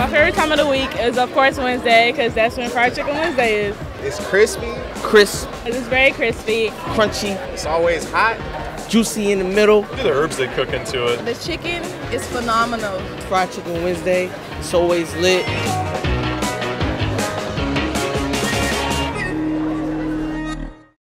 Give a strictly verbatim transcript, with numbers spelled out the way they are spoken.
My favorite time of the week is, of course, Wednesday, because that's when Fried Chicken Wednesday is. It's crispy. Crisp. It's very crispy. Crunchy. It's always hot. Juicy in the middle. The herbs they cook into it. The chicken is phenomenal. Fried Chicken Wednesday. It's always lit.